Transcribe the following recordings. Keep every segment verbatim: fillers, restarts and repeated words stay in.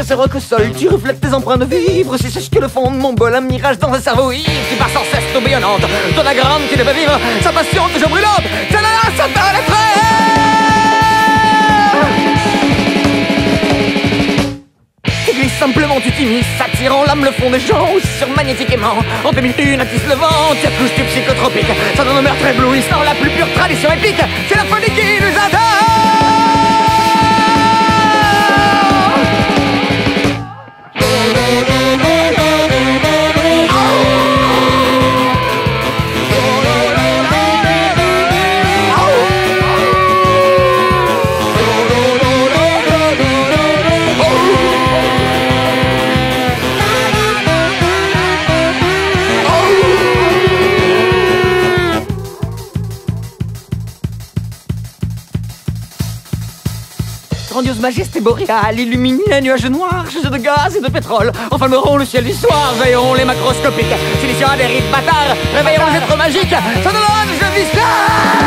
ces rocs au sol, tu reflètes tes empreintes de vivre. Si c'est ce que le fond de mon bol, un mirage dans un cerveau ivre qui part sans cesse tourbillonnante. Ton agramme qui ne peut vivre, sa passion toujours brûlante. Ça là, ça part les frères. Tu glisses simplement, tu t'immisces, attirant l'âme le fond des gens. Aussi sur magnétique aimant, en deux mille un attise le vent. Tu accouches du psychotropique, ça donne un meurtre éblouissant. La plus pure tradition épique, c'est la folie qui nous attend. Grandiose majesté boréale, illuminée un nuage noir, chargé de gaz et de pétrole. Enflammeront le ciel du soir, veilleront les macroscopiques. Siliciens des rites bâtards, réveilleront les êtres magiques. Ça donne je vis là.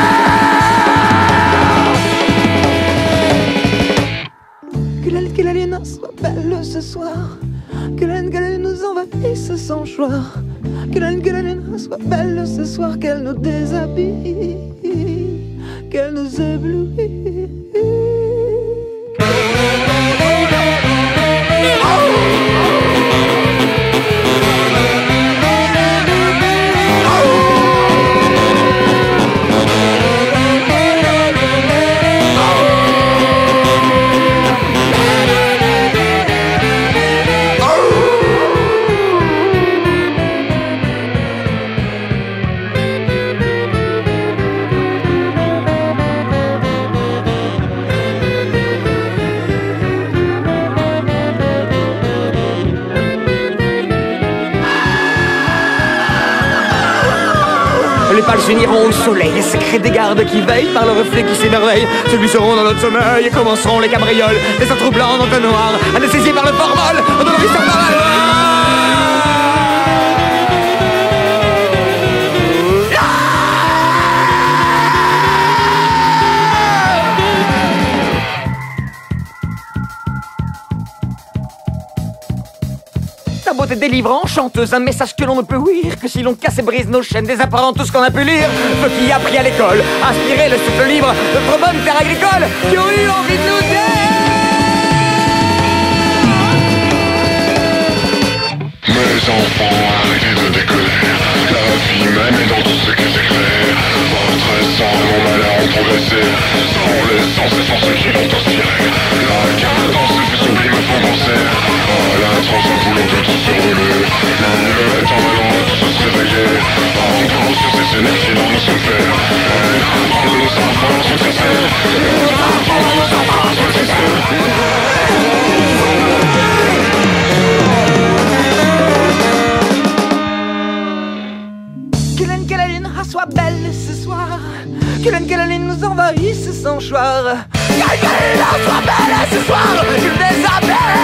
Que la, que la lune soit belle ce soir. Que la, que la lune nous envahisse sans choix. Que la, que la lune soit belle ce soir, qu'elle nous déshabille, qu'elle nous éblouit. Les pâles s'uniront au soleil, les secrets des gardes qui veillent par le reflet qui s'émerveille. Se glisseront dans notre sommeil et commenceront les cabrioles. Les centres blancs dans le noir, anesthésiés par le formol, endormissant par la loi. Ta beauté délivrant, chanteuse, un message que l'on ne peut ouïr que si l'on casse et brise nos chaînes, désapparant tout ce qu'on a pu lire. Feu qui a appris à l'école, inspiré le souffle libre de trop bonne terre agricole qui ont eu envie de nous dire. Mes enfants, arrêtez de déconner. La vie même est dans tout ce qui s'éclaire. Votre sang et mon malheur ont progressé. Sans les sens et sans ceux qui l'ont inspiré. La cadence et ses sublimes me font danser. À la transe d'un boulot que tout se relève. Le est en allant de tous se réveiller. Encore sur ces énergies dans nos sommaires. Et apprendre de nos enfants à successer. Et apprendre de nos enfants à successer. Que la lune soit belle ce soir. Que la, que la lune nous envahisse sans choix. Que la lune soit belle ce soir. Que nous déshabille.